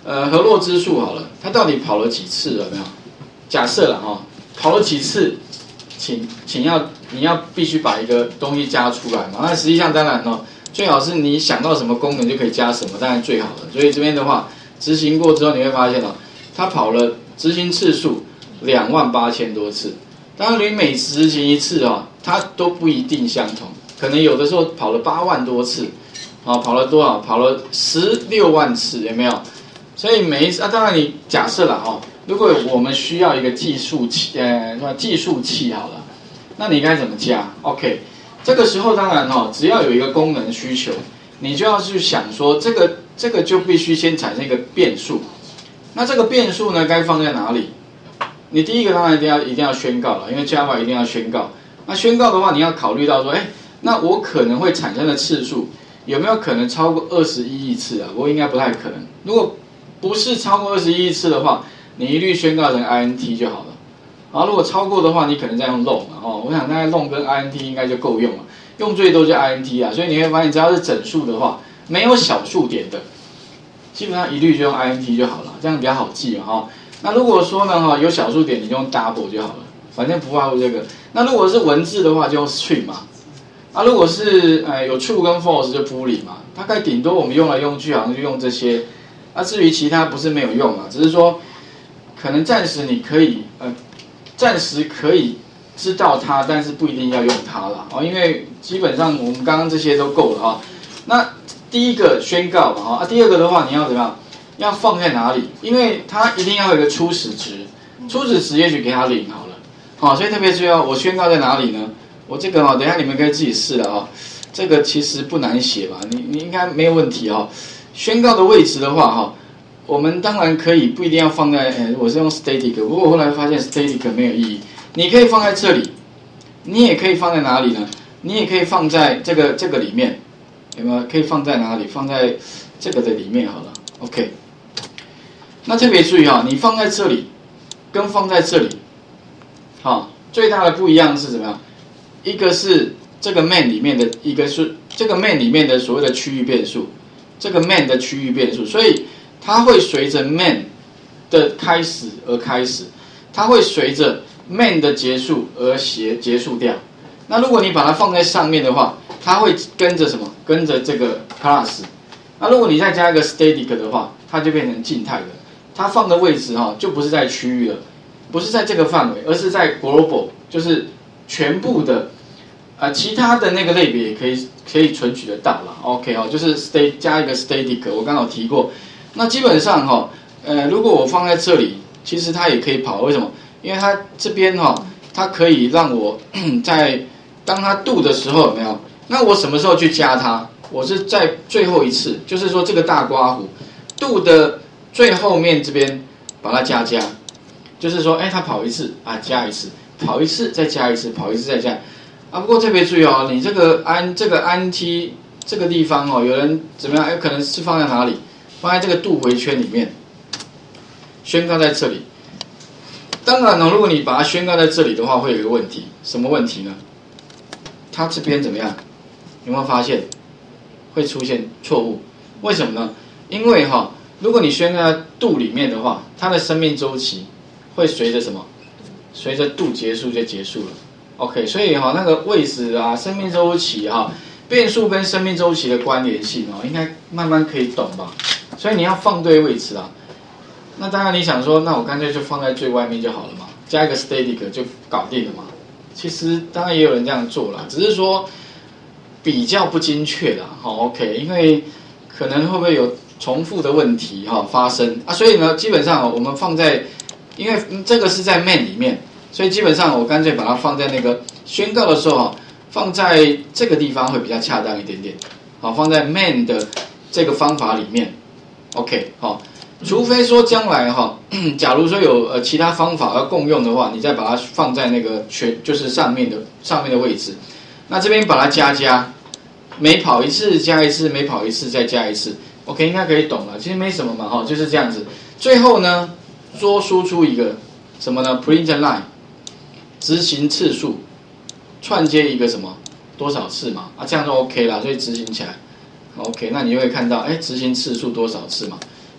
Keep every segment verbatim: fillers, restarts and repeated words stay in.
呃河洛之树好了，它到底跑了几次了没有？假设了哈，跑了几次，请请要你要必须把一个东西加出来嘛。那实际上当然哦，最好是你想到什么功能就可以加什么，当然最好了。所以这边的话，执行过之后你会发现哦，它跑了执行次数两万八千多次。当然你每执行一次哦，它都不一定相同，可能有的时候跑了八万多次，啊，跑了多少？跑了十六万次，有没有？所以每一次啊，当然你假设了哦，如果我们需要一个计数器，呃，计数器好了，那你该怎么加 ？OK， 这个时候当然哦，只要有一个功能需求，你就要去想说，这个这个就必须先产生一个变数。那这个变数呢，该放在哪里？你第一个当然一定要一定要宣告了，因为 Java 一定要宣告。那宣告的话，你要考虑到说，哎，那我可能会产生的次数有没有可能超过二十一亿次啊？不过应该不太可能。如果不是超过二十一亿次的话，你一律宣告成 int 就好了。然后如果超过的话，你可能再用 long 嘛，哦，我想大概 long 跟 int 应该就够用了，用最多就 int 啊。所以你会发现，只要是整数的话，没有小数点的，基本上一律就用 int 就好了，这样比较好记嘛，哈。那如果说呢，哈，有小数点，你就用 double 就好了，反正不外乎这个。那如果是文字的话，就用 string 嘛。啊，如果是呃有 true 跟 false 就 boolean 嘛。大概顶多我们用来用去，好像就用这些。啊，至于其他不是没有用啊，只是说可能暂时你可以呃，暂时可以知道它，但是不一定要用它啦。哦，因为基本上我们刚刚这些都够了啊。那第一个宣告嘛，哈，啊，第二个的话你要怎么样？要放在哪里？因为它一定要有一个初始值，初始值也许给它零好了，好，所以特别注意哦，我宣告在哪里呢？我这个哦，等一下你们可以自己试了哦。这个其实不难写吧？你你应该没有问题哦。宣告的位置的话哈，我们当然可以不一定要放在，呃，我是用 static， 不过我后来发现 static 没有意义。你可以放在这里，你也可以放在哪里呢？你也可以放在这个这个里面，有没有？可以放在哪里？放在这个的里面好了。OK。那特别注意哈，你放在这里跟放在这里，好，最大的不一样是怎么样？一个是这个 main 里面的，一个是这个 main 里面的所谓的区域变数，这个 main 的区域变数，所以它会随着 main 的开始而开始，它会随着 main 的结束而结结束掉。那如果你把它放在上面的话，它会跟着什么？跟着这个 class。那如果你再加一个 static 的话，它就变成静态的。它放的位置哈，就不是在区域了，不是在这个范围，而是在 global， 就是全部的，呃，其他的那个类别也可以可以存取得到了。OK 哦，就是 state 加一个 static， 我刚刚有提过。那基本上哈，呃，如果我放在这里，其实它也可以跑，为什么？因为它这边哈，它可以让我在当它 do 的时候有没有？那我什么时候去加它？我是在最后一次，就是说这个大刮胡 do 的最后面这边把它加加，就是说，哎，它跑一次啊，加一次，跑一次再加一次，跑一次再加啊。不过特别注意哦，你这个安这个安 t 这个地方哦，有人怎么样？哎，可能是放在哪里？放在这个度回圈里面，宣告在这里。当然呢、哦，如果你把它宣告在这里的话，会有一个问题，什么问题呢？它这边怎么样？有没有发现会出现错误？为什么呢？因为哈、哦。如果你宣告在度里面的话，它的生命周期会随着什么？随着度结束就结束了。OK， 所以哈、哦、那个位置啊，生命周期哈、啊，变数跟生命周期的关联性哦，应该慢慢可以懂吧？所以你要放对位置啊。那当然你想说，那我干脆就放在最外面就好了嘛，加一个 static 就搞定了嘛。其实当然也有人这样做啦，只是说比较不精确啦。好 ，OK， 因为可能会不会有重复的问题哈、哦、发生啊，所以呢，基本上、哦、我们放在，因为这个是在 main 里面，所以基本上我干脆把它放在那个宣告的时候哈、哦，放在这个地方会比较恰当一点点，好，放在 main 的这个方法里面 ，OK， 好，除非说将来哈、哦，假如说有呃其他方法要共用的话，你再把它放在那个全就是上面的上面的位置，那这边把它加加，每跑一次加一次，每跑一次再加一次。OK， 应该可以懂了，其实没什么嘛，哈，就是这样子。最后呢，多输出一个什么呢 ？print line， 执行次数，串接一个什么多少次嘛？啊，这样就 OK 啦，所以执行起来 OK， 那你就会看到，哎，执行次数多少次嘛？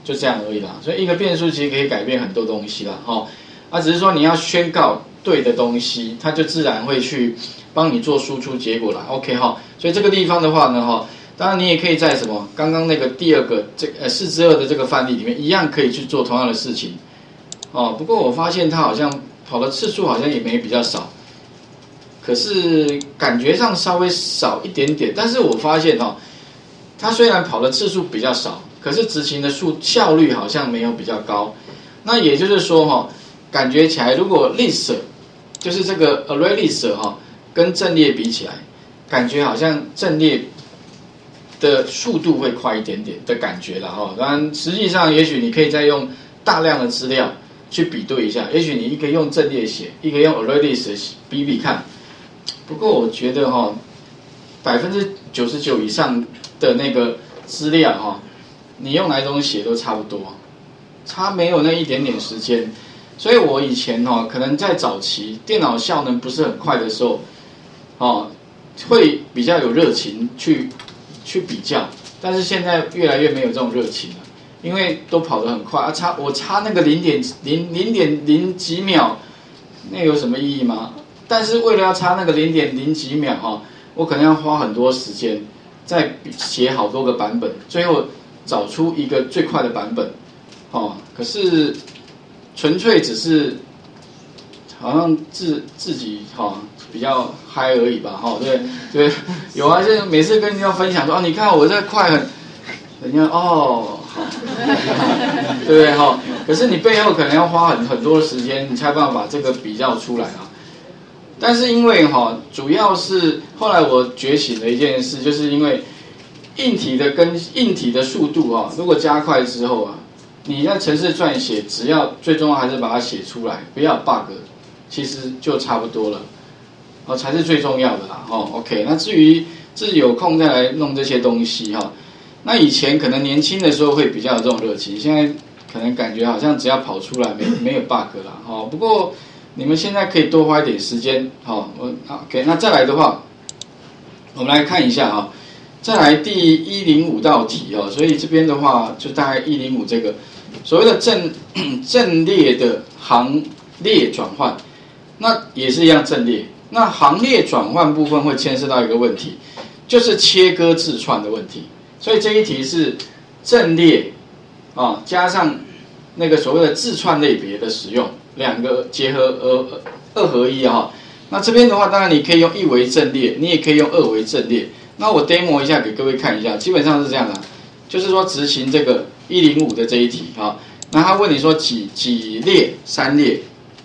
就这样而已啦。所以一个变数其实可以改变很多东西啦，哦，啊，只是说你要宣告对的东西，它就自然会去帮你做输出结果啦 ，OK 哈。所以这个地方的话呢，哈，当然你也可以在什么刚刚那个第二个这呃四之二的这个范例里面，一样可以去做同样的事情，哦。不过我发现它好像跑的次数好像也没比较少。可是感觉上稍微少一点点，但是我发现哦，它虽然跑的次数比较少，可是执行的速效率好像没有比较高。那也就是说哈、哦，感觉起来如果 list 就是这个 array list 哈、哦，跟阵列比起来，感觉好像阵列的速度会快一点点的感觉啦哈。当然实际上也许你可以再用大量的资料去比对一下，也许你一个用阵列写，一个用 array list 比比看。不过我觉得哈，百分之九十九以上的那个资料哈，你用哪一种写都差不多，差没有那一点点时间。所以我以前哈，可能在早期电脑效能不是很快的时候，哦，会比较有热情去去比较，但是现在越来越没有这种热情了，因为都跑得很快啊，差我差那个零点零零点零几秒，那有什么意义吗？但是为了要差那个零点零几秒哈，我可能要花很多时间，再写好多个版本，最后找出一个最快的版本，哦。可是纯粹只是好像自自己哈、哦、比较嗨而已吧，哈、哦，对对，有啊，就是每次跟人家分享说，哦，你看我这快很，人家哦好，对不对哈、哦？可是你背后可能要花很很多时间，你才有办法把这个比较出来啊。但是因为哈，主要是后来我觉醒的一件事，就是因为硬体的跟硬体的速度啊，如果加快之后啊，你在程式撰写，只要最重要还是把它写出来，不要 bug， 其实就差不多了，哦，才是最重要的啦。哦 ，OK， 那至于自己有空再来弄这些东西哈，那以前可能年轻的时候会比较有这种热情，现在可能感觉好像只要跑出来没没有 bug 啦。哦，不过你们现在可以多花一点时间，好，我 OK， 那再来的话，我们来看一下啊，再来第一零五道题哦，所以这边的话就大概一零五这个所谓的阵阵列的行列转换，那也是一样阵列，那行列转换部分会牵涉到一个问题，就是切割字串的问题，所以这一题是阵列啊加上那个所谓的字串类别的使用。两个结合呃二合一啊，那这边的话，当然你可以用一维阵列，你也可以用二维阵列。那我 demo 一下给各位看一下，基本上是这样的，就是说执行这个一零五的这一题啊，那他问你说几几列三列，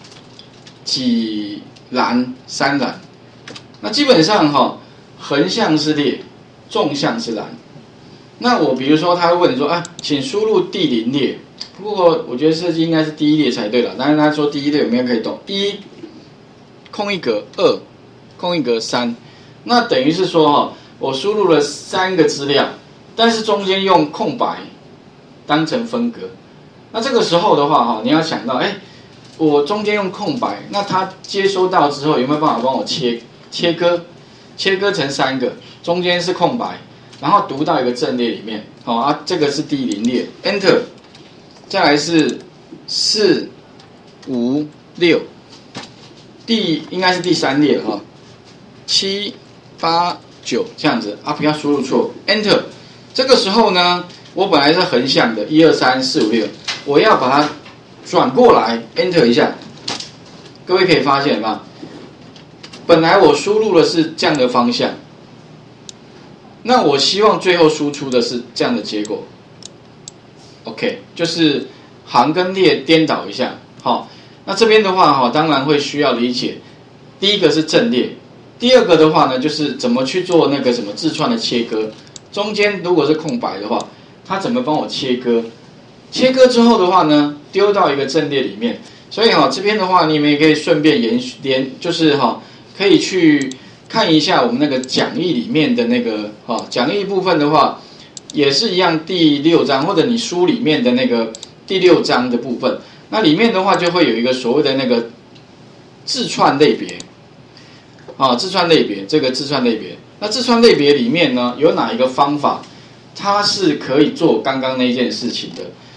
几栏三栏，那基本上哈，横向是列，纵向是栏。那我比如说他会问你说啊，请输入第零列。不过我觉得设计应该是第一列才对了，但是他说第一列有没有可以懂？一空一格，二空一格，三，那等于是说哈，我输入了三个资料，但是中间用空白当成分隔。那这个时候的话哈，你要想到，哎，我中间用空白，那他接收到之后有没有办法帮我切切割，切割成三个，中间是空白，然后读到一个阵列里面，好啊，这个是第零列 ，Enter。再来是四、五、六，第应该是第三列哈，七、八、九这样子啊，不要输入错 ，Enter。这个时候呢，我本来是横向的，一二三四五六，我要把它转过来 ，Enter 一下。各位可以发现吗？本来我输入的是这样的方向，那我希望最后输出的是这样的结果。OK， 就是行跟列颠倒一下，好，那这边的话哈，当然会需要理解，第一个是阵列，第二个的话呢，就是怎么去做那个什么字串的切割，中间如果是空白的话，它怎么帮我切割？切割之后的话呢，丢到一个阵列里面，所以哈，这边的话你们也可以顺便延续连，就是哈，可以去看一下我们那个讲义里面的那个哈，讲义部分的话。也是一样，第六章或者你书里面的那个第六章的部分，那里面的话就会有一个所谓的那个字串类别，啊，字串类别，这个字串类别，那字串类别里面呢，有哪一个方法，它是可以做刚刚那件事情的？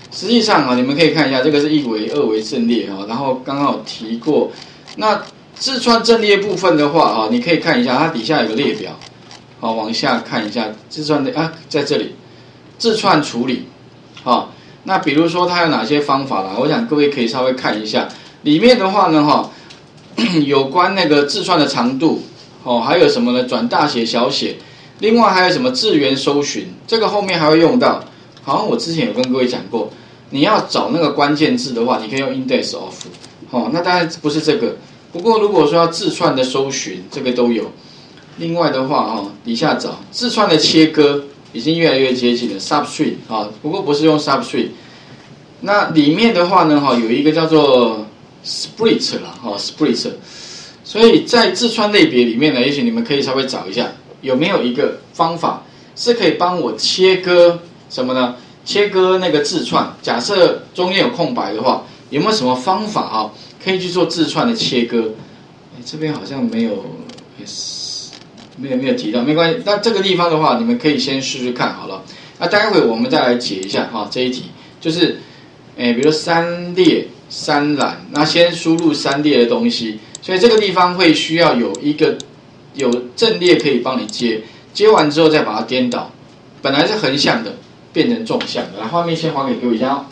实际上啊，你们可以看一下，这个是一维、二维阵列啊，然后刚刚有提过。那字串阵列部分的话啊，你可以看一下，它底下有个列表，好，往下看一下字串的啊，在这里字串处理，好，那比如说它有哪些方法啦？我想各位可以稍微看一下，里面的话呢，哈，有关那个字串的长度，哦，还有什么呢？转大写、小写，另外还有什么字源搜寻，这个后面还会用到。好像我之前有跟各位讲过，你要找那个关键字的话，你可以用 index of， 哦，那当然不是这个。不过如果说要字串的搜寻，这个都有。另外的话，哈，底下找字串的切割，已经越来越接近了 substring 啊，不过不是用 substring。那里面的话呢，哈，有一个叫做 split 啦，哈 split。所以在字串类别里面呢，也许你们可以稍微找一下，有没有一个方法是可以帮我切割。什么呢？切割那个字串，假设中间有空白的话，有没有什么方法啊，可以去做字串的切割？这边好像没有，没有没有提到，没关系。那这个地方的话，你们可以先试试看好了。那待会我们再来解一下哈这一题，就是，诶，比如说三列三栏，那先输入三列的东西，所以这个地方会需要有一个有阵列可以帮你接，接完之后再把它颠倒，本来是横向的。变成纵向的，来，画面先还给各位一下。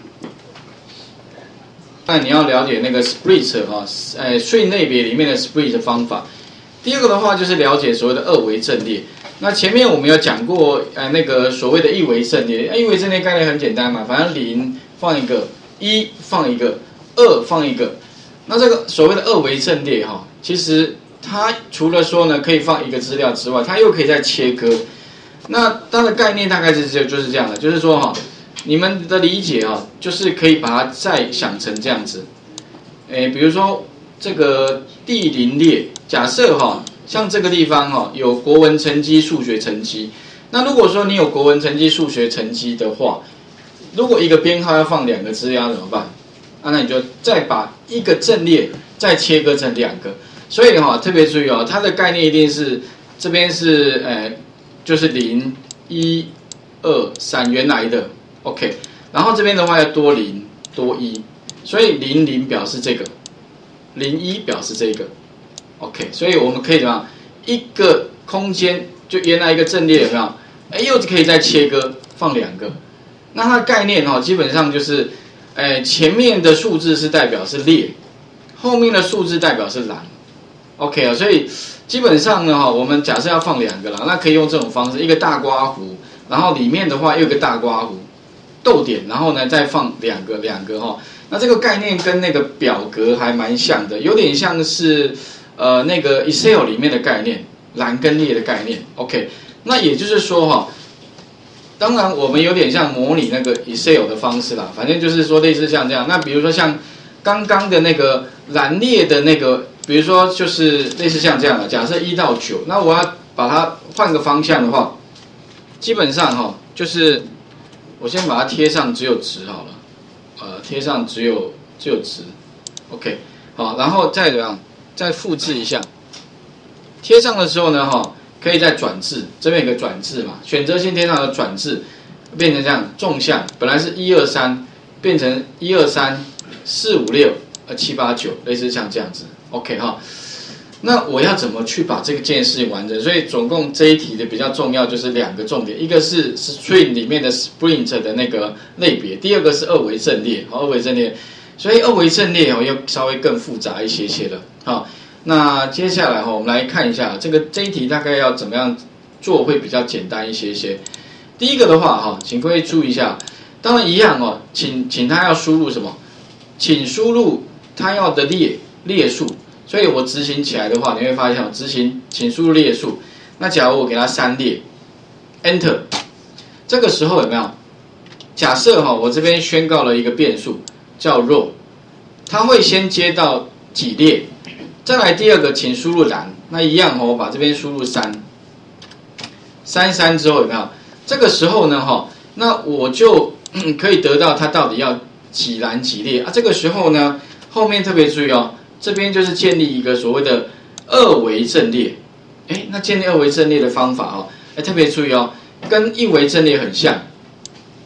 那你要了解那个 split 哈，呃，string类别里面的 split 方法。第二个的话就是了解所谓的二维阵列。那前面我们有讲过，呃，那个所谓的一维阵列，一维阵列概念很简单嘛，反正零放一个，一放一个，二放一个。那这个所谓的二维阵列哈，其实它除了说呢可以放一个资料之外，它又可以再切割。那它的概念大概是就就是这样的，就是说哈，你们的理解啊，就是可以把它再想成这样子，诶，比如说这个第零列，假设哈，像这个地方哈有国文成绩、数学成绩，那如果说你有国文成绩、数学成绩的话，如果一个编号要放两个资料怎么办？啊，那你就再把一个阵列再切割成两个，所以哈特别注意哦，它的概念一定是这边是诶。就是零、一、二、三原来的 ，OK， 然后这边的话要多零多一，所以零零表示这个，零一表示这个 ，OK， 所以我们可以怎么样？一个空间就原来一个阵列有没有？哎，又可以再切割放两个，那它的概念哈、哦，基本上就是，哎，前面的数字是代表是列，后面的数字代表是栏 ，OK 啊，所以。基本上呢，哈，我们假设要放两个啦，那可以用这种方式，一个大刮胡，然后里面的话又有一个大刮胡，逗点，然后呢再放两个两个哈。那这个概念跟那个表格还蛮像的，有点像是呃那个 Excel 里面的概念，栏跟列的概念。OK， 那也就是说哈，当然我们有点像模拟那个 Excel 的方式啦，反正就是说类似像这样。那比如说像刚刚的那个栏列的那个。比如说，就是类似像这样的，假设一到九，那我要把它换个方向的话，基本上哈、哦，就是我先把它贴上只有值好了，呃，贴上只有只有值 ，OK， 好，然后再怎么样，再复制一下，贴上的时候呢，哈，可以再转置，这边有个转置嘛，选择性贴上的转置，变成这样纵向，本来是一二三，变成一二三四五六呃七八九，类似像这样子。OK 哈，那我要怎么去把这个件事情完成？所以总共这一题的比较重要就是两个重点，一个是 string 里面的 sprint 的那个类别，第二个是二维阵列，好，二维阵列，所以二维阵列哦又稍微更复杂一些些了，好，那接下来哈我们来看一下这个这一题大概要怎么样做会比较简单一些些。第一个的话哈，请各位注意一下，当然一样哦，请请他要输入什么？请输入他要的列。列数，所以我执行起来的话，你会发现哦，执行请输入列数。那假如我给它三列 ，Enter， 这个时候有没有？假设哈、哦，我这边宣告了一个变数叫 row， 它会先接到几列，再来第二个请输入栏，那一样哦，我把这边输入三，三三之后有没有？这个时候呢哈，那我就、嗯、可以得到它到底要几栏几列啊？这个时候呢，后面特别注意哦。这边就是建立一个所谓的二维阵列，哎，那建立二维阵列的方法哦，哎，特别注意哦，跟一维阵列很像，哎，不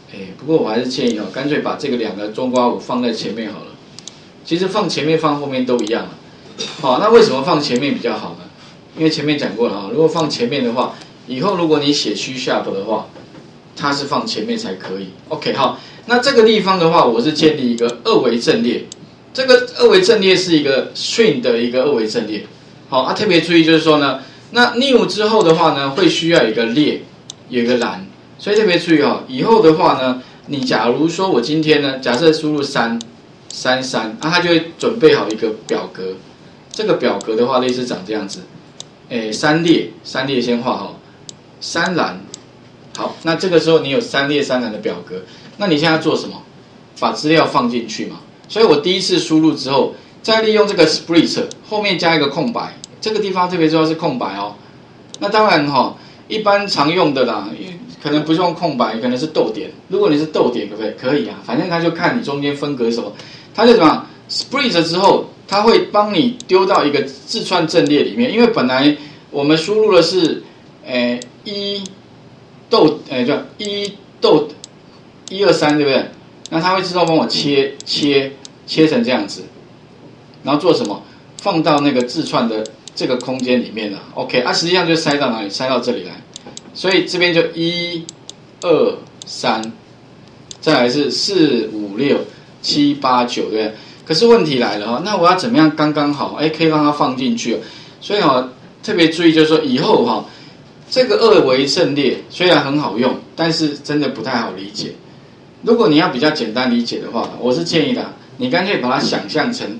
过我还是建议哦，干脆把这个两个中括弧放在前面好了。其实放前面放后面都一样啊。好，那为什么放前面比较好呢？因为前面讲过了啊，如果放前面的话，以后如果你写虚 sharp 的话，它是放前面才可以。OK， 好，那这个地方的话，我是建立一个二维阵列。这个二维阵列是一个 string 的一个二维阵列。好啊，特别注意就是说呢，那 new 之后的话呢，会需要一个列，有一个栏，所以特别注意哦。以后的话呢，你假如说我今天呢，假设输入三三三，啊，它就会准备好一个表格。这个表格的话，类似长这样子，诶，三列，三列先画好，三栏。好，那这个时候你有三列三栏的表格，那你现在要做什么？把资料放进去嘛。所以我第一次输入之后，再利用这个 split 后面加一个空白，这个地方特别重要是空白哦。那当然哈、哦，一般常用的啦，可能不是用空白，可能是逗点。如果你是逗点，可不可以？可以啊，反正他就看你中间分隔什么，他就怎么 split 之后，他会帮你丢到一个字串阵列里面，因为本来我们输入的是，诶一逗，诶叫一逗一二三，对不对？那它会自动帮我切切切成这样子，然后做什么？放到那个字串的这个空间里面了。OK， 啊，实际上就塞到哪里？塞到这里来。所以这边就一、二、三，再来是四、五、六、七、八、九，对不对？可是问题来了哈，那我要怎么样刚刚好？哎，可以让它放进去。所以哈，特别注意就是说以后哈，这个二维阵列虽然很好用，但是真的不太好理解。如果你要比较简单理解的话，我是建议的，你干脆把它想象成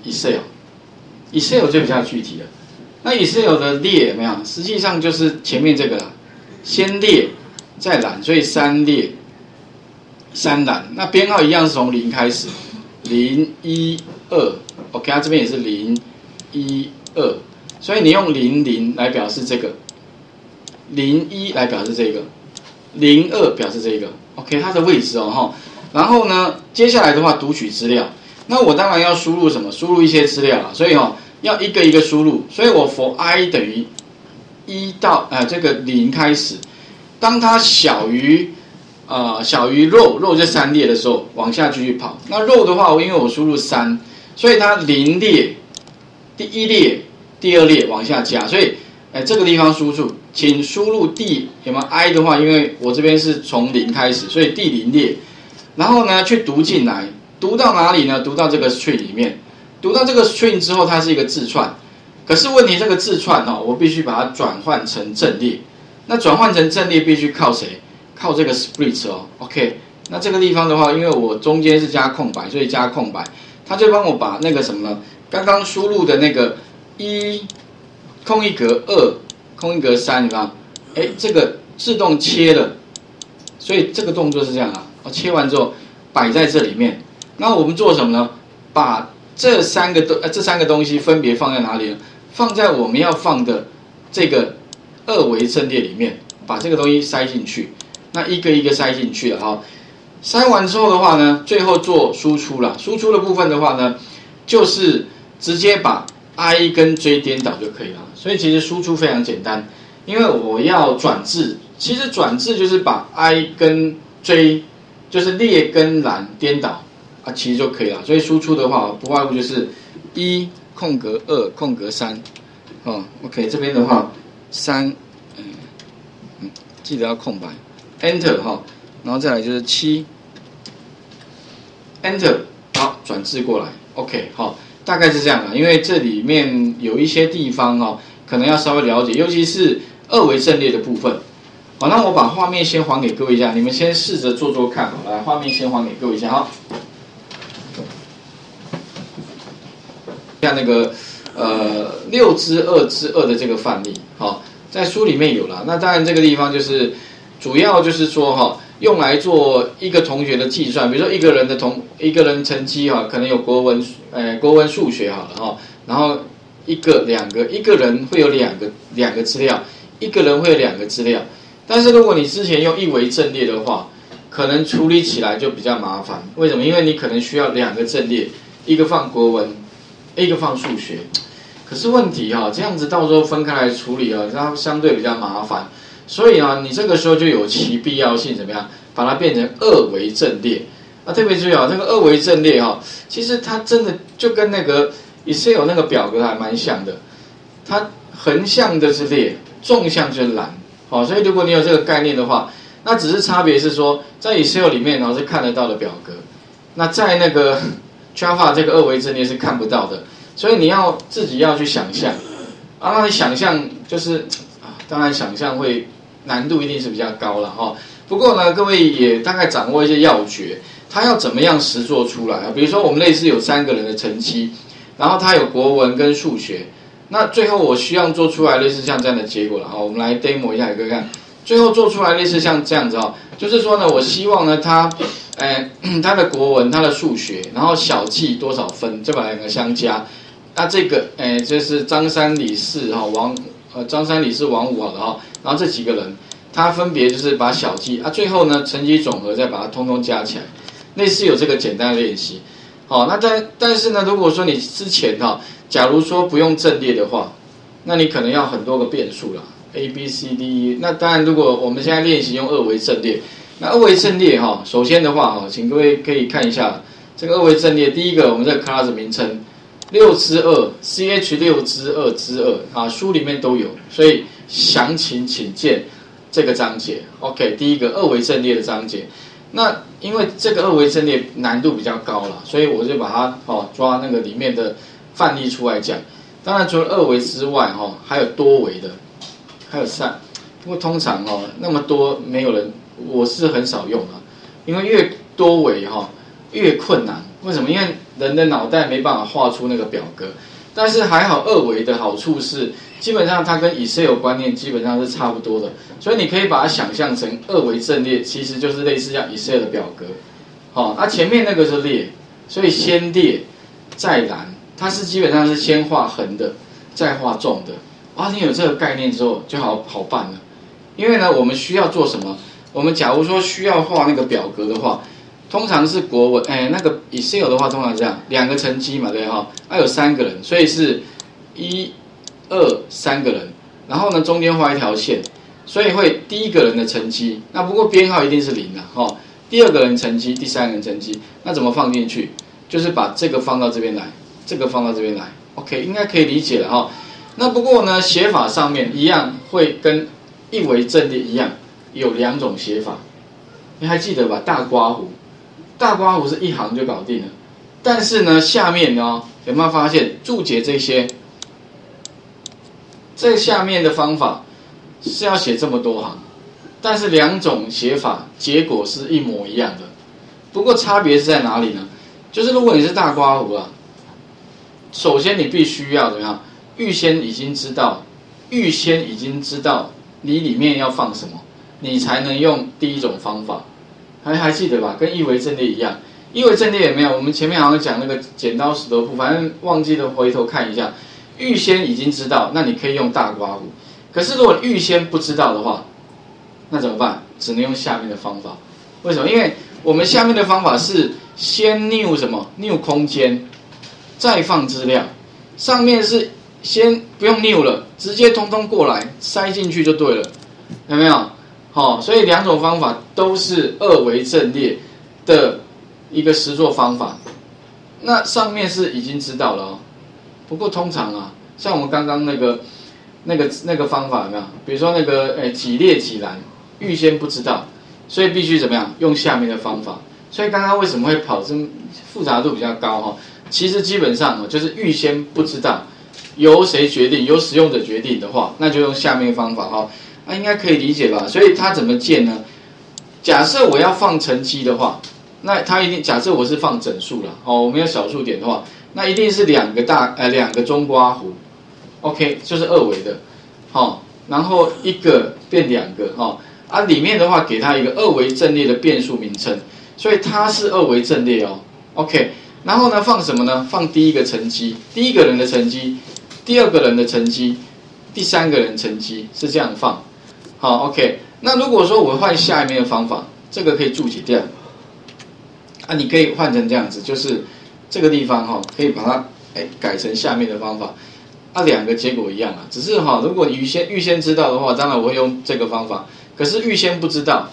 Excel，Excel 就比较具体了。那 Excel 的列有没有？实际上就是前面这个啦，先列再栏，所以三列三栏。那编号一样是从零开始，零一二 ，OK， 它这边也是零一二，所以你用零零来表示这个，零一来表示这个，零二表示这个 ，OK， 它的位置哦哈。然后呢，接下来的话读取资料，那我当然要输入什么？输入一些资料啊，所以哦要一个一个输入，所以我 for i 等于一到呃这个零开始，当它小于呃小于 row row 这三列的时候，往下继续跑。那 row 的话，我因为我输入三，所以它零列第一列、第二列往下加，所以哎这个地方输入，请输入第有没有 i 的话，因为我这边是从零开始，所以第零列。然后呢，去读进来，读到哪里呢？读到这个 string 里面，读到这个 string 之后，它是一个字串。可是问题，这个字串哦，我必须把它转换成阵列。那转换成阵列必须靠谁？靠这个 split 哦。OK， 那这个地方的话，因为我中间是加空白，所以加空白，它就帮我把那个什么呢？刚刚输入的那个一空一格二空一格三，你看，哎，这个自动切了。所以这个动作是这样啊。切完之后摆在这里面，那我们做什么呢？把这三个东呃这三个东西分别放在哪里呢？放在我们要放的这个二维阵列里面，把这个东西塞进去。那一个一个塞进去了哈。塞完之后的话呢，最后做输出了。输出的部分的话呢，就是直接把 i 跟 j 颠倒就可以了。所以其实输出非常简单，因为我要转置，其实转置就是把 i 跟 j就是列跟栏颠倒啊，其实就可以了。所以输出的话，不外乎就是一空格二空格三，哦 ，OK， 这边的话三，嗯嗯，记得要空白 ，Enter 哈，然后再来就是七 ，Enter， 好，转置过来 ，OK， 好，大概是这样的。因为这里面有一些地方哦，可能要稍微了解，尤其是二维阵列的部分。好，那我把画面先还给各位一下，你们先试着做做看。好，来，画面先还给各位一下。好，像那个呃六之二之二的这个范例，好，在书里面有了。那当然这个地方就是主要就是说哈，用来做一个同学的计算，比如说一个人的同一个人成绩哈，可能有国文呃国文数学好了哈，然后一个两个一个人会有两个两个资料，一个人会有两个资料。但是如果你之前用一维阵列的话，可能处理起来就比较麻烦。为什么？因为你可能需要两个阵列，一个放国文，一个放数学。可是问题哈、啊，这样子到时候分开来处理啊，它相对比较麻烦。所以啊，你这个时候就有其必要性，怎么样？ 把它变成二维阵列。啊，特别注意啊，这个二维阵列哈，其实它真的就跟那个 Excel 那个表格还蛮像的，它横向的是列，纵向就是栏。好，所以如果你有这个概念的话，那只是差别是说，在 Excel 里面呢是看得到的表格，那在那个 Java 这个二维阵列是看不到的，所以你要自己要去想象。啊，那你想象就是啊，当然想象会难度一定是比较高了哈。不过呢，各位也大概掌握一些要诀，它要怎么样实作出来啊？比如说我们类似有三个人的成绩，然后它有国文跟数学，那最后我需要做出来类似像这样的结果了哈。我们来 demo 一下给各位看，最后做出来类似像这样子哈，就是说呢，我希望呢它，呃，它的国文、它的数学，然后小记多少分，就把两个相加。那这个，哎，就是张三李四哈，王呃张三李四王五好了哈，然后这几个人，他分别就是把小记啊，最后呢成绩总和再把它通通加起来，类似有这个简单的练习。好，那但但是呢，如果说你之前哈，假如说不用阵列的话，那你可能要很多个变数啦 ，A B C D E。那当然，如果我们现在练习用二维阵列，那二维阵列哈，首先的话哈，请各位可以看一下这个二维阵列，第一个我们这个 class 名称。六之二 ，C H 六之二之二啊，书里面都有，所以详情请见这个章节。OK， 第一个二维阵列的章节。那因为这个二维阵列难度比较高了，所以我就把它哦抓那个里面的范例出来讲。当然除了二维之外哈、哦，还有多维的，还有三。不过通常哦那么多没有人，我是很少用啊，因为越多维哈、哦、越困难。为什么？因为人的脑袋没办法画出那个表格，但是还好二维的好处是，基本上它跟 Excel 观念基本上是差不多的，所以你可以把它想象成二维阵列，其实就是类似像 Excel 的表格。好、哦，那、啊、前面那个是列，所以先列再栏，它是基本上是先画横的，再画纵的。啊，你有这个概念之后就好好办了，因为呢，我们需要做什么？我们假如说需要画那个表格的话。通常是国文，哎，那个 Excel 的话，通常这样，两个成绩嘛，对哈，它、啊、有三个人，所以是一、二、三个人，然后呢中间画一条线，所以会第一个人的成绩，那不过编号一定是零的哈、哦，第二个人成绩，第三个人成绩，那怎么放进去？就是把这个放到这边来，这个放到这边来 ，OK， 应该可以理解了哈、哦。那不过呢，写法上面一样会跟一维阵列一样，有两种写法，你还记得吧？大刮胡。大刮胡是一行就搞定了，但是呢，下面呢有没有发现注解这些？这下面的方法是要写这么多行，但是两种写法结果是一模一样的。不过差别是在哪里呢？就是如果你是大刮胡啊，首先你必须要怎么样？预先已经知道，预先已经知道你里面要放什么，你才能用第一种方法。还还记得吧？跟一维阵列一样，一维阵列也没有。我们前面好像讲那个剪刀石头布，反正忘记了回头看一下。预先已经知道，那你可以用大刮胡。可是如果预先不知道的话，那怎么办？只能用下面的方法。为什么？因为我们下面的方法是先 new 什么 new 空间，再放资料。上面是先不用 new 了，直接通通过来塞进去就对了，有没有？好、哦，所以两种方法都是二维阵列的一个实作方法。那上面是已经知道了哦，不过通常啊，像我们刚刚那个、那个、那个方法有没有？比如说那个诶几列几栏，预先不知道，所以必须怎么样？用下面的方法。所以刚刚为什么会跑这复杂度比较高哈、哦？其实基本上哦，就是预先不知道，由谁决定？由使用者决定的话，那就用下面的方法哈。哦那、啊、应该可以理解吧？所以它怎么建呢？假设我要放成绩的话，那它一定假设我是放整数了哦，我们有小数点的话，那一定是两个大呃两个中刮弧 ，OK， 就是二维的，好、哦，然后一个变两个哈、哦，啊里面的话给它一个二维阵列的变数名称，所以它是二维阵列哦 ，OK， 然后呢放什么呢？放第一个成绩，第一个人的成绩，第二个人的成绩，第三个人成绩是这样放。好 ，OK。那如果说我换下面的方法，这个可以注解掉。啊，你可以换成这样子，就是这个地方哈、哦，可以把它哎改成下面的方法。啊，两个结果一样啊，只是哈、哦，如果你预先预先知道的话，当然我会用这个方法。可是预先不知道，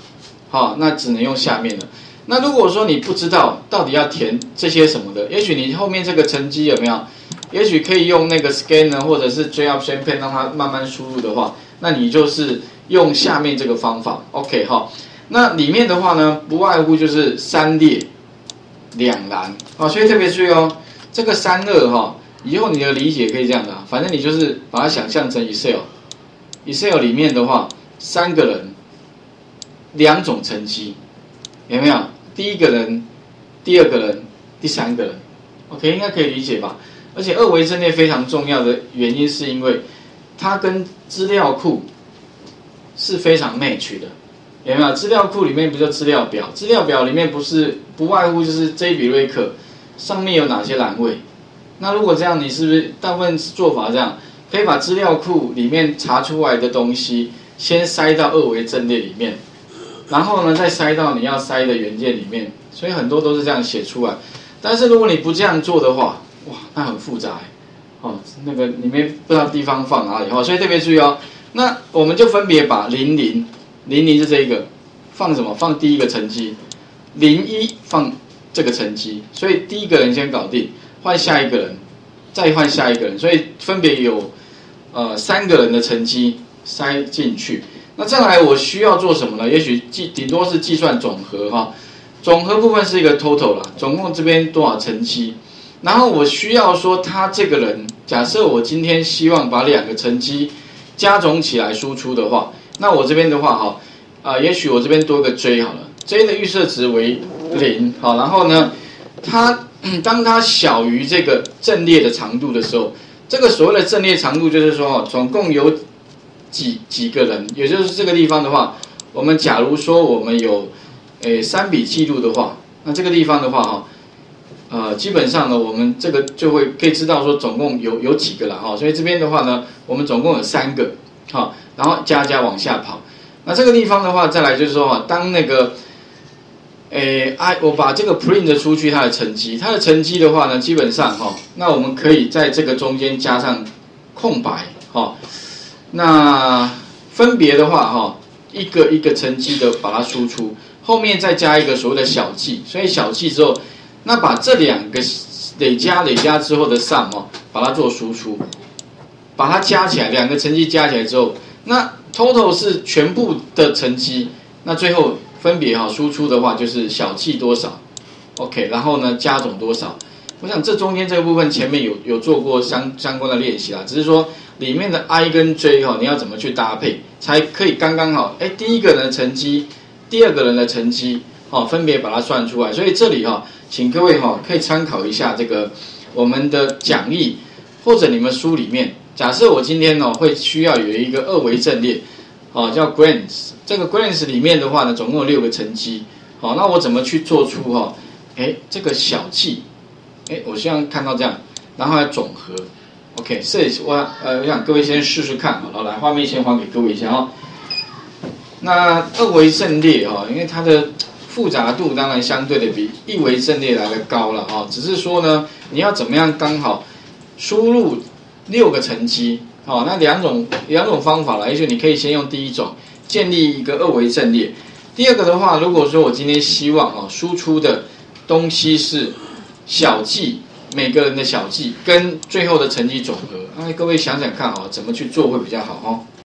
好，那只能用下面的。那如果说你不知道到底要填这些什么的，也许你后面这个成绩有没有？也许可以用那个 scanner 或者是 J option pen 让它慢慢输入的话，那你就是用下面这个方法 ，OK 哈。那里面的话呢，不外乎就是三列两栏啊，所以特别注意哦，这个三二哈，以后你的理解可以这样的，反正你就是把它想象成 Excel，Excel 里面的话，三个人，两种成绩，有没有？第一个人，第二个人，第三个人 ，OK 应该可以理解吧？而且二维阵列非常重要的原因是因为它跟资料库是非常 match 的，有没有？资料库里面不就资料表？资料表里面不是不外乎就是这一笔瑞克上面有哪些栏位？那如果这样，你是不是大部分做法这样，可以把资料库里面查出来的东西先塞到二维阵列里面，然后呢再塞到你要塞的元件里面，所以很多都是这样写出来。但是如果你不这样做的话，哇，那很复杂哦，那个里面不知道地方放哪里哦，所以特别注意哦。那我们就分别把零零零零是这一个放什么？放第一个成绩，零一放这个成绩，所以第一个人先搞定，换下一个人，再换下一个人，所以分别有呃三个人的成绩塞进去。那再来我需要做什么呢？也许计顶多是计算总和哈，总和部分是一个 total 啦，总共这边多少成绩？然后我需要说他这个人，假设我今天希望把两个成绩加总起来输出的话，那我这边的话哈，啊、呃，也许我这边多个 J 好了 ，J 的预设值为零，好，然后呢，它当它小于这个阵列的长度的时候，这个所谓的阵列长度就是说哈，总共有几几个人，也就是这个地方的话，我们假如说我们有诶三笔记录的话，那这个地方的话哈。呃，基本上呢，我们这个就会可以知道说总共有有几个了哈，所以这边的话呢，我们总共有三个，哈，然后加加往下跑。那这个地方的话，再来就是说哈，当那个，诶，I 我把这个 print 出去它的成绩，它的成绩的话呢，基本上哈，那我们可以在这个中间加上空白，哈，那分别的话哈，一个一个成绩的把它输出，后面再加一个所谓的小记，所以小记之后。那把这两个累加累加之后的 sum 哦，把它做输出，把它加起来，两个成绩加起来之后，那 total 是全部的成绩，那最后分别哈输出的话就是小记多少 ，OK， 然后呢加总多少？我想这中间这个部分前面有有做过相相关的练习啦，只是说里面的 I 跟 J 哈，你要怎么去搭配，才可以刚刚好？哎，第一个人的成绩，第二个人的成绩，哦，分别把它算出来，所以这里哈。请各位哈可以参考一下这个我们的讲义，或者你们书里面。假设我今天呢会需要有一个二维阵列，哦叫 grants， 这个 grants 里面的话呢总共有六个成绩，好，那我怎么去做出哈？哎，这个小记，哎，我希望看到这样，然后来总和 ，OK， 这我呃我想各位先试试看，好，来画面先还给各位一下哦。那二维阵列哈，因为它的复杂度当然相对的比一维阵列来的高了哈，只是说呢，你要怎么样刚好输入六个成绩，好，那两种两种方法了，也许你可以先用第一种建立一个二维阵列，第二个的话，如果说我今天希望哦输出的东西是小记，每个人的小记跟最后的成绩总和，那各位想想看啊，怎么去做会比较好哦。